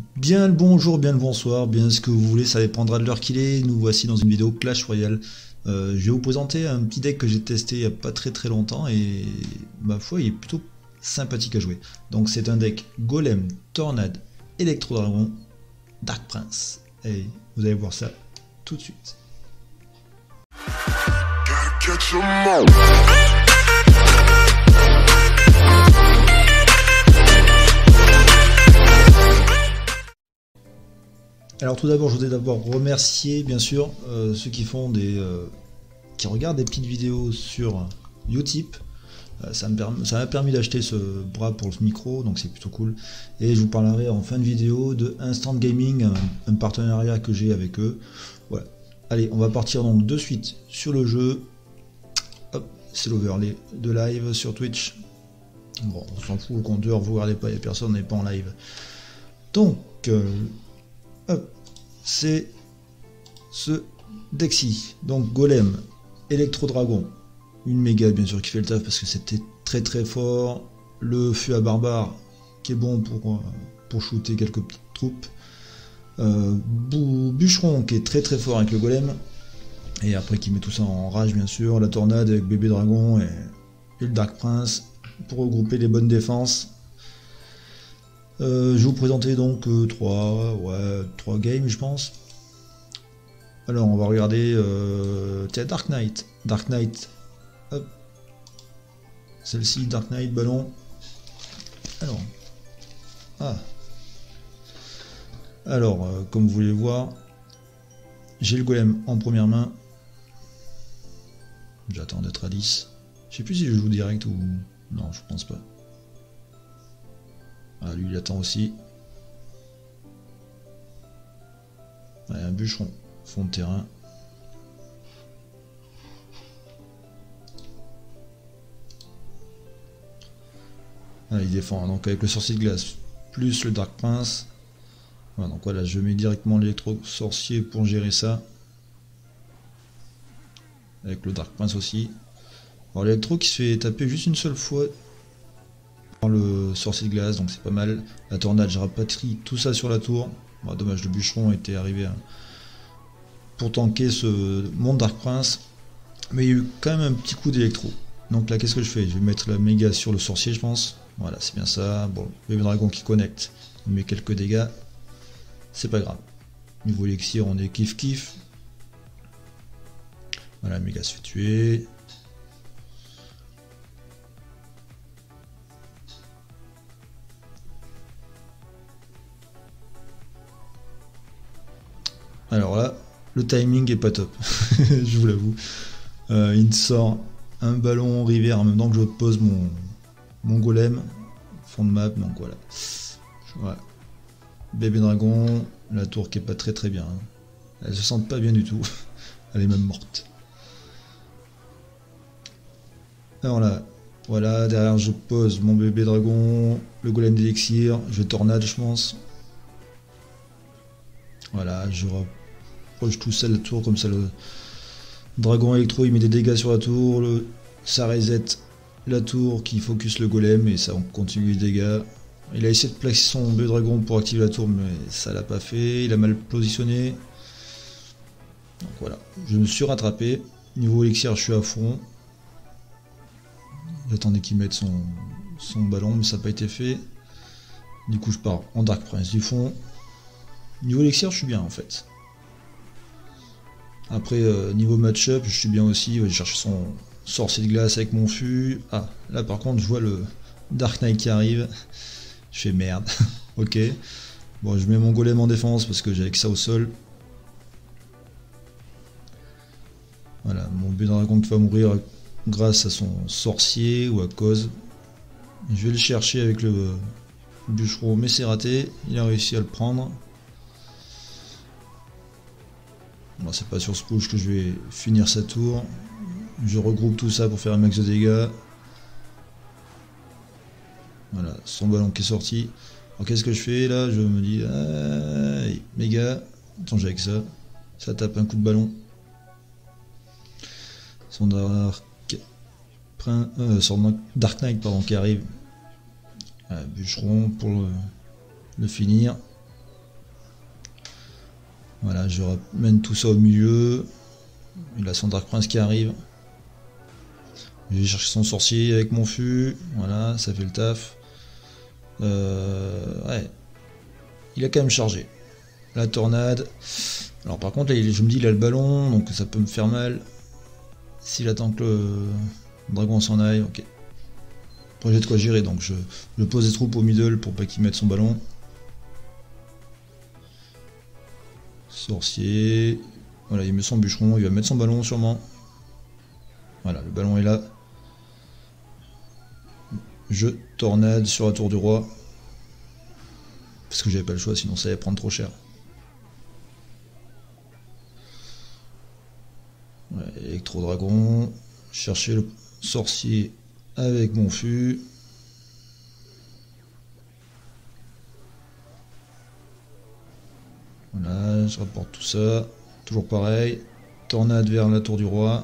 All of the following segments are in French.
Bien le bonjour, bien le bonsoir, bien ce que vous voulez, ça dépendra de l'heure qu'il est. Nous voici dans une vidéo Clash Royale. Je vais vous présenter un petit deck que j'ai testé il n'y a pas très longtemps et ma foi il est plutôt sympathique à jouer. Donc c'est un deck Golem, Tornade, Electro Dragon, Dark Prince. Et vous allez voir ça tout de suite. Alors tout d'abord, je voudrais d'abord remercier bien sûr ceux qui font qui regardent des petites vidéos sur Utip. Ça m'a permis d'acheter ce bras pour le micro, donc c'est plutôt cool. Et je vous parlerai en fin de vidéo de Instant Gaming, un partenariat que j'ai avec eux. Voilà. Allez, on va partir donc de suite sur le jeu. Hop, c'est l'overlay de live sur Twitch. Bon, on s'en fout, le compteur, vous regardez pas, il n'y a personne, on n'est pas en live. Donc, c'est ce deck-ci, donc Golem, Electro Dragon, une méga bien sûr qui fait le taf parce que c'était très fort, le feu à barbare qui est bon pour shooter quelques petites troupes, bûcheron qui est très fort avec le Golem, et après qui met tout ça en rage bien sûr, la tornade avec bébé dragon et le Dark Prince pour regrouper les bonnes défenses. Je vais vous présenter donc 3 games je pense. Alors on va regarder tiens, Dark Knight. Dark Knight. Hop. Celle-ci, Dark Knight, ballon. Alors. Ah. Alors, comme vous voulez voir, j'ai le golem en première main. J'attends d'être à 10. Je sais plus si je joue direct ou. Non, je pense pas. Ah, lui il attend aussi. Ouais, un bûcheron, fond de terrain. Ah, il défend, donc avec le sorcier de glace, plus le Dark Prince. Voilà, donc voilà, je mets directement l'électro sorcier pour gérer ça. Avec le Dark Prince aussi. Alors l'électro qui se fait taper juste une seule fois. Le sorcier de glace, donc c'est pas mal. La tornade, je rapatrie tout ça sur la tour. Bon, dommage, le bûcheron était arrivé pour tanker mon Dark Prince. Mais il y a eu quand même un petit coup d'électro. Donc là, qu'est-ce que je fais? Je vais mettre la méga sur le sorcier, je pense. Voilà, c'est bien ça. Bon, le dragon qui connecte, il met quelques dégâts. C'est pas grave. Niveau élixir, on est kiff. Voilà, méga se fait tuer. Alors là, le timing est pas top, je vous l'avoue. Il me sort un ballon rivière en même temps que je pose mon golem, fond de map, donc voilà. Ouais. Bébé dragon, la tour qui est pas très bien. Elle se sent pas bien du tout, elle est même morte. Alors là, voilà, derrière je pose mon bébé dragon, le golem d'élixir, je tornade je pense. Voilà, je reproche tout ça la tour, comme ça le dragon électro il met des dégâts sur la tour, ça reset la tour qui focus le golem et ça on continue les dégâts. Il a essayé de placer son bébé dragon pour activer la tour mais ça l'a pas fait, il a mal positionné. Donc voilà, je me suis rattrapé. Niveau élixir je suis à fond. J'attendais qu'il mette son ballon mais ça n'a pas été fait. Du coup je pars en Dark Prince du fond. Niveau élixir, je suis bien en fait. Après, niveau match-up, je suis bien aussi. J'ai cherché son sorcier de glace avec mon fût. Ah, là par contre, je vois le Dark Knight qui arrive. Je fais merde. Ok. Bon, je mets mon golem en défense parce que j'avais que ça au sol. Voilà, mon bébé dragon qui va mourir grâce à son sorcier ou à cause. Je vais le chercher avec le bûcheron, mais c'est raté. Il a réussi à le prendre. Bon, c'est pas sur ce push que je vais finir sa tour. Je regroupe tout ça pour faire un max de dégâts. Voilà, son ballon qui est sorti. Alors qu'est-ce que je fais là? Je me dis, méga. Attends, j'ai avec ça. Ça tape un coup de ballon. Son Dark Knight pardon, qui arrive. Bûcheron pour le finir. Voilà, je ramène tout ça au milieu. Il a son Dark Prince qui arrive. Je vais chercher son sorcier avec mon fût. Voilà, ça fait le taf. Ouais. Il a quand même chargé. La tornade. Alors par contre, là, je me dis il a le ballon, donc ça peut me faire mal. S'il attend que le dragon s'en aille, ok. Après j'ai de quoi gérer, donc je pose des troupes au middle pour pas qu'il mette son ballon. Sorcier. Voilà, il met son bûcheron, il va mettre son ballon sûrement. Voilà, le ballon est là. Je tornade sur la tour du roi. Parce que j'avais pas le choix, sinon ça allait prendre trop cher. Ouais, électro-dragon. Chercher le sorcier avec mon fût. Voilà, je rapporte tout ça. Toujours pareil. Tornade vers la tour du roi.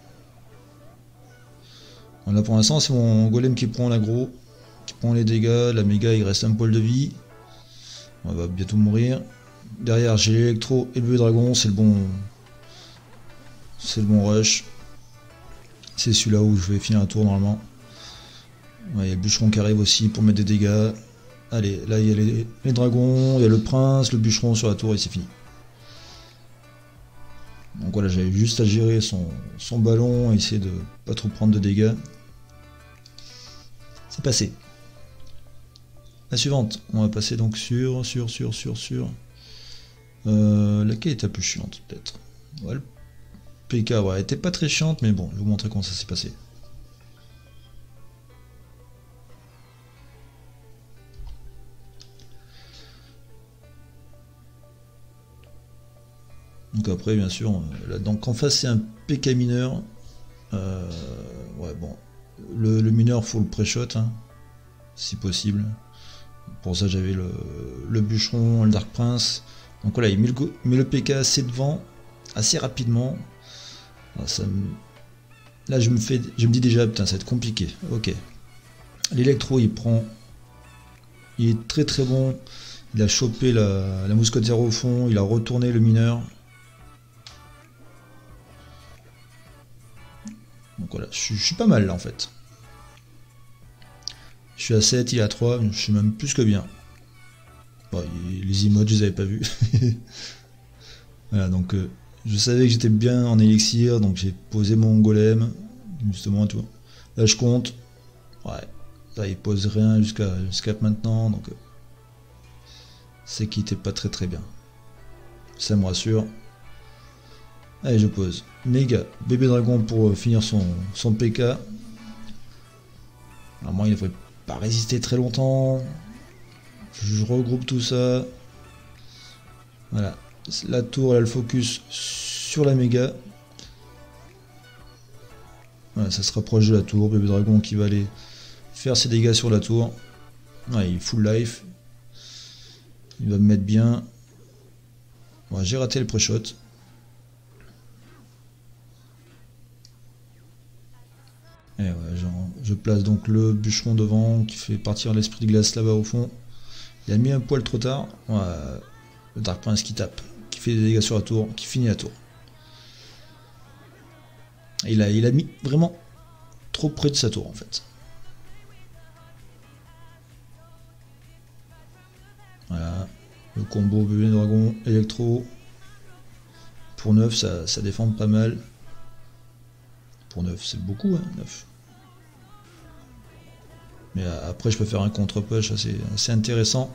Voilà, pour l'instant, c'est mon golem qui prend l'aggro, qui prend les dégâts. La méga, il reste un poil de vie. On va bientôt mourir. Derrière, j'ai l'électro et le bébé dragon. C'est le bon. C'est le bon rush. C'est celui-là où je vais finir un tour normalement. Ouais, il y a le bûcheron qui arrive aussi pour mettre des dégâts. Allez, là il y a les dragons, il y a le prince, le bûcheron sur la tour et c'est fini. Donc voilà, j'avais juste à gérer son ballon, essayer de pas trop prendre de dégâts. C'est passé. La suivante, on va passer donc sur. Laquelle est la plus chiante peut-être? Ouais, le PK, ouais, elle était pas très chiante, mais bon, je vais vous montrer comment ça s'est passé. Donc après, bien sûr, là, donc en face c'est un PK mineur. Ouais, bon, le mineur faut le pré-shot, hein, si possible. Pour ça j'avais le bûcheron, le Dark Prince. Donc voilà, il met le PK assez devant, assez rapidement. Là je me dis déjà, putain, ça va être compliqué. Ok. L'électro il prend. Il est très très bon. Il a chopé la mousquetaire au fond, il a retourné le mineur. Donc voilà, je suis pas mal là en fait. Je suis à 7, il est à 3, je suis même plus que bien. Bon, les emotes, je les avais pas vus. Voilà, donc je savais que j'étais bien en élixir, donc j'ai posé mon golem, justement, tout. Là je compte. Ouais, là il pose rien jusqu'à maintenant, donc c'est qu'il était pas très très bien. Ça me rassure. Allez, je pose. Méga, bébé dragon pour finir son PK. Normalement il devrait pas résister très longtemps. Je regroupe tout ça. Voilà. La tour, elle a le focus sur la méga. Voilà, ça se rapproche de la tour. Bébé dragon qui va aller faire ses dégâts sur la tour. Ouais, il est full life. Il va me mettre bien. Ouais, j'ai raté le pré-shot. Et ouais, je place donc le bûcheron devant qui fait partir l'esprit de glace là-bas au fond. Il a mis un poil trop tard. Ouais, le Dark Prince qui tape, qui fait des dégâts sur la tour, qui finit la tour. Et il a mis vraiment trop près de sa tour en fait. Voilà, le combo bébé dragon électro. Pour 9, ça défend pas mal. Pour 9, c'est beaucoup, hein, 9. Mais après, je peux faire un contre-push assez intéressant.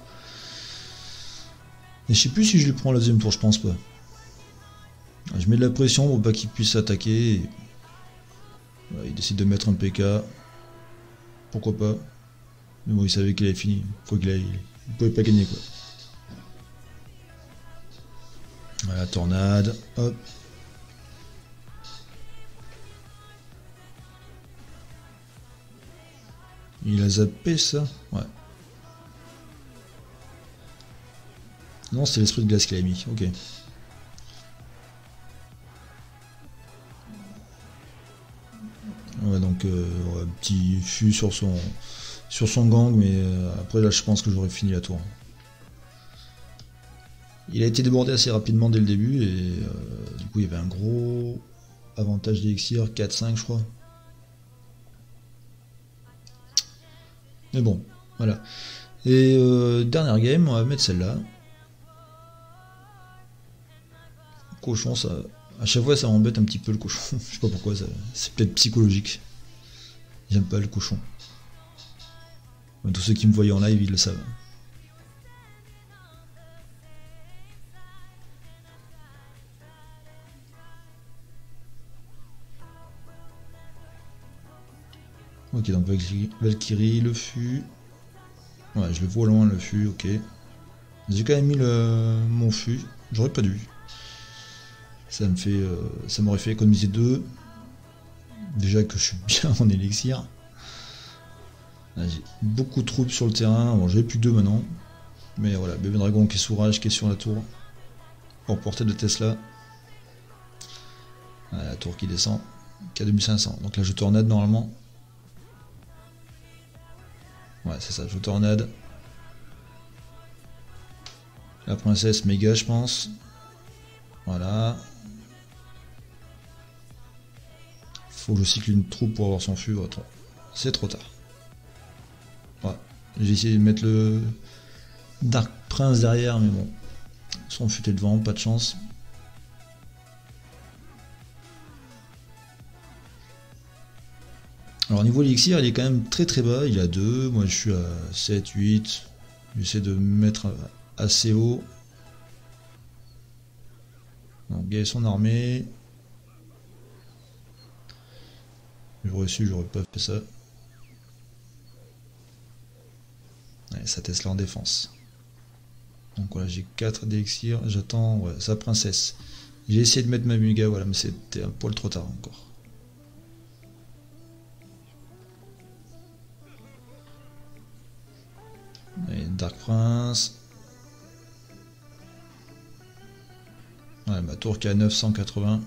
Et je sais plus si je lui prends la deuxième tour, je pense pas. Je mets de la pression pour pas qu'il puisse attaquer. Et... Voilà, il décide de mettre un PK. Pourquoi pas. Mais bon, il savait qu'il avait fini. Quoi qu'il aille, il pouvait pas gagner quoi. Voilà, tornade. Hop. Il a zappé ça? Ouais. Non, c'est l'esprit de glace qu'il a mis. Ok. Ouais, donc ouais, petit fût sur son gang, mais après là je pense que j'aurais fini la tour. il a été débordé assez rapidement dès le début et du coup il y avait un gros avantage d'élixir, 4-5 je crois. Mais bon, voilà. Et dernière game, on va mettre celle-là. Cochon, ça, à chaque fois ça m'embête un petit peu le cochon. Je sais pas pourquoi, c'est peut-être psychologique. J'aime pas le cochon. Tous ceux qui me voyaient en live, ils le savent. Ok, donc Valkyrie, le fût. Ouais, je le vois loin le fût, ok. J'ai quand même mis mon fût, j'aurais pas dû. Ça m'aurait fait économiser 2. Déjà que je suis bien en élixir. J'ai beaucoup de troupes sur le terrain, bon j'ai plus que 2 maintenant. Mais voilà, bébé dragon qui est sous rage, qui est sur la tour. Pour portée de Tesla. Voilà, la tour qui descend, qui a 2500. Donc là je tornade normalement. Ouais c'est ça, je tornade. La princesse méga je pense. Voilà. Faut que je cycle une troupe pour avoir son fût. C'est trop tard. Ouais. J'ai essayé de mettre le Dark Prince derrière, mais bon. Son fût est devant, pas de chance. Alors niveau élixir, il est quand même très très bas, il est à 2, moi je suis à 7, 8. J'essaie de me mettre assez haut. Donc il y a son armée. J'aurais su, j'aurais pas fait ça. Ouais, ça Tesla en défense. Donc voilà, j'ai 4 d'élixir, j'attends ouais, sa princesse. J'ai essayé de mettre ma méga, voilà, mais c'était un poil trop tard encore. Et Dark Prince. Ouais, ma tour qui est à 980.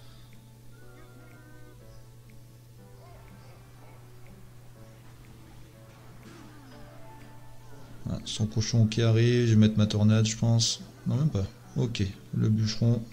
Ah, son cochon qui arrive, je vais mettre ma tornade je pense. Non même pas. Ok, le bûcheron.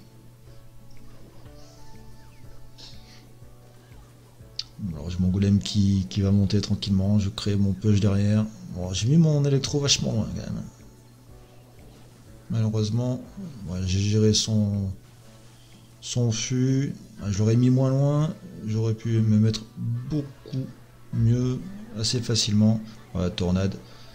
Alors j'ai mon golem qui va monter tranquillement, je crée mon push derrière. Bon, j'ai mis mon électro vachement loin quand même. Malheureusement, ouais, j'ai géré son fût. Je l'aurais mis moins loin, j'aurais pu me mettre beaucoup mieux, assez facilement. Voilà, tornade.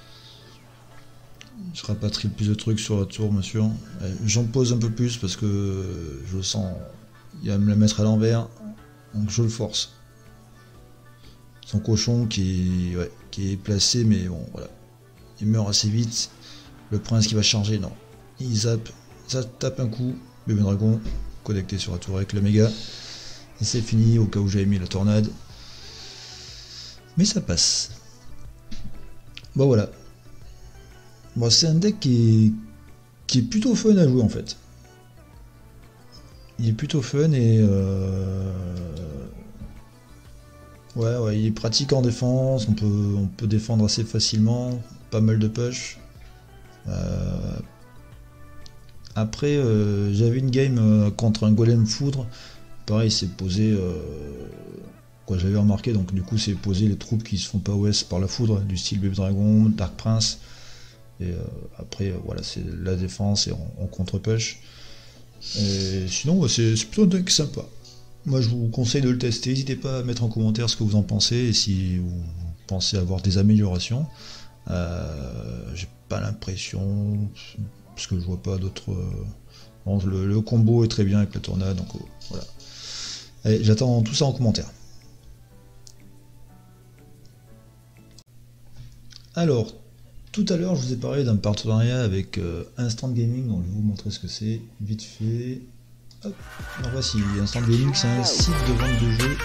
Je rapatrie le plus de trucs sur la tour, monsieur. J'en pose un peu plus parce que je sens il va me la mettre à l'envers, donc je le force. Son cochon qui est placé, mais bon, voilà. Il meurt assez vite. Le prince qui va charger, non. Il zappe, ça tape un coup. Bébé dragon, connecté sur la tour avec le méga. Et c'est fini, au cas où j'avais mis la tornade. Mais ça passe. Bon, voilà. Bon, c'est un deck qui est plutôt fun à jouer en fait. Il est plutôt fun et ouais, il est pratique en défense, on peut défendre assez facilement, pas mal de push. Après, j'avais une game contre un golem foudre, pareil, c'est posé, quoi j'avais remarqué, donc du coup c'est posé les troupes qui se font pas OS par la foudre, du style Bébé Dragon, Dark Prince, et après voilà, c'est la défense et on contre-push. Et sinon, ouais, c'est plutôt un deck sympa. Moi je vous conseille de le tester, n'hésitez pas à mettre en commentaire ce que vous en pensez et si vous pensez avoir des améliorations. J'ai pas l'impression, parce que je vois pas d'autres. Bon, le combo est très bien avec la tornade, donc voilà. Allez, j'attends tout ça en commentaire. Alors, tout à l'heure je vous ai parlé d'un partenariat avec Instant Gaming, donc je vais vous montrer ce que c'est, vite fait. Hop, alors voici, Instant Gaming, c'est un site de vente de jeux.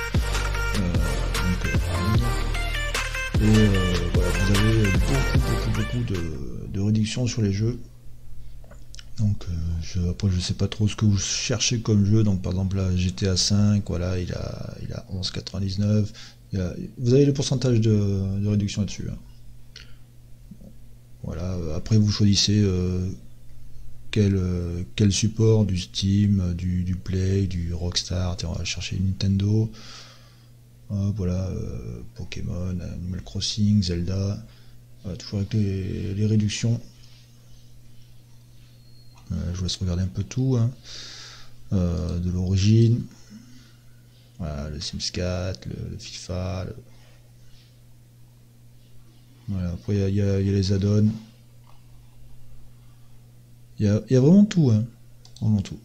Et voilà, vous avez beaucoup de réductions sur les jeux. Donc après je sais pas trop ce que vous cherchez comme jeu, donc par exemple là GTA 5, voilà, il a 11,99. Vous avez le pourcentage de réduction là-dessus. Hein. Voilà, après vous choisissez quel support, du Steam, du Play, du Rockstar. Tiens, on va chercher Nintendo. Voilà, Pokémon, Animal Crossing, Zelda. Toujours avec les réductions. Je vous laisse regarder un peu tout, hein. De l'origine. Voilà, le Sims 4, le FIFA. Voilà, après il y a les add-ons. Il y a vraiment tout, hein. Vraiment tout.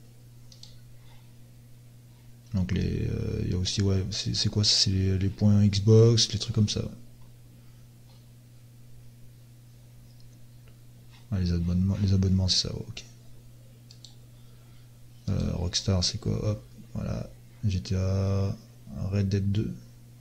Donc il y a aussi, ouais, c'est quoi? C'est les points Xbox, les trucs comme ça. Ah, les abonnements, c'est ça, ouais, ok. Rockstar, c'est quoi? Hop, voilà. GTA, Red Dead 2.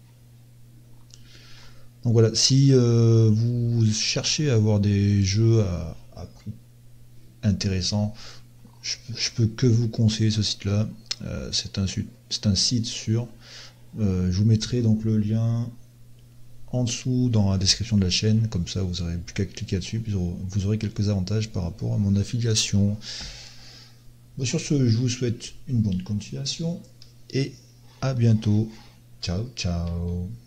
Donc voilà, si vous cherchez à avoir des jeux à prix intéressant, je peux que vous conseiller ce site-là. C'est un site sûr. Je vous mettrai donc le lien en dessous dans la description de la chaîne, comme ça vous n'aurez plus qu'à cliquer dessus, puis vous aurez quelques avantages par rapport à mon affiliation. Bon, sur ce, je vous souhaite une bonne continuation et à bientôt. Ciao, ciao.